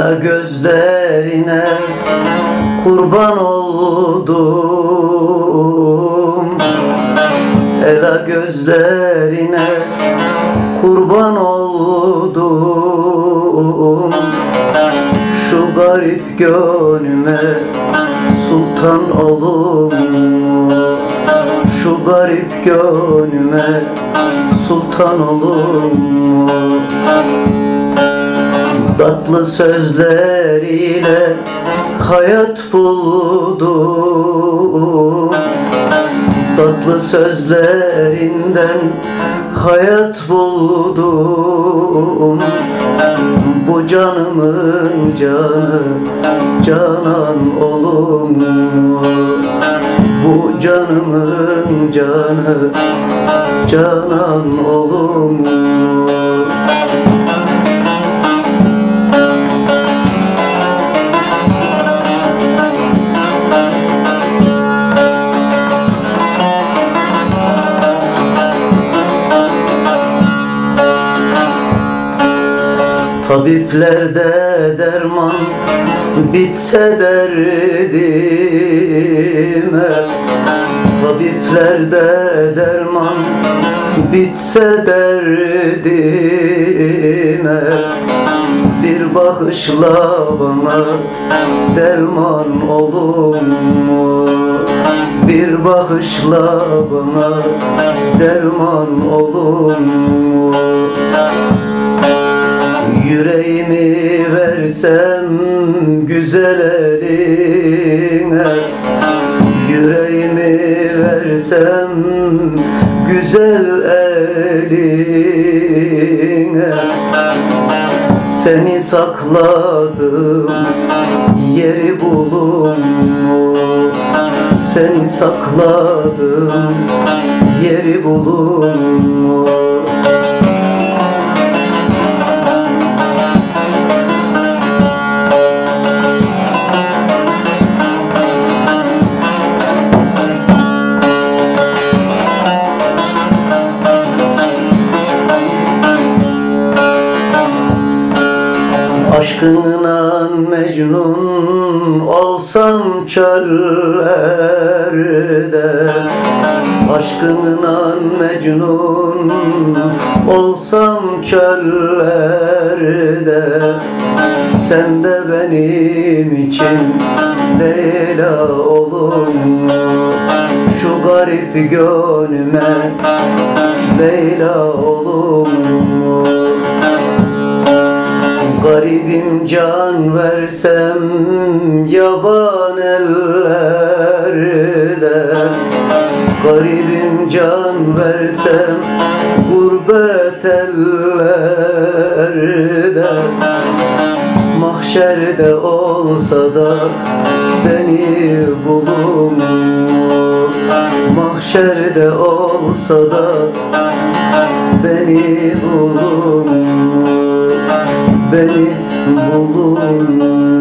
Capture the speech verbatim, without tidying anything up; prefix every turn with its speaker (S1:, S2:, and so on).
S1: Ela gözlerine kurban oldum, ela gözlerine kurban oldum. Şu garip gönlüme sultan olum, şu garip gönlüme sultan olum. Tatlı sözleriyle hayat buldum, tatlı sözlerinden hayat buldum. Bu canımın canı canan olum, bu canımın canı canan olum. Tabiplerde derman bitse derdime, tabiplerde derman bitse derdime, bir bakışla bana derman olun mu? Bir bakışla bana derman olun mu? Yüreğimi versem güzel eline, yüreğimi versem güzel eline, seni sakladım yeri bulun mu? Seni sakladım yeri bulun mu? Aşkınla mecnun olsam çöllerde, aşkınla mecnun olsam çöllerde, sen de benim için Leyla olun mu? Şu garip gönlüme Leyla olun mu? Garibim can versem yaban ellerde, garibim can versem gurbet ellerde, mahşerde olsa da beni bulun mu? Mahşerde olsa da beni bulun mu? Beni bulun.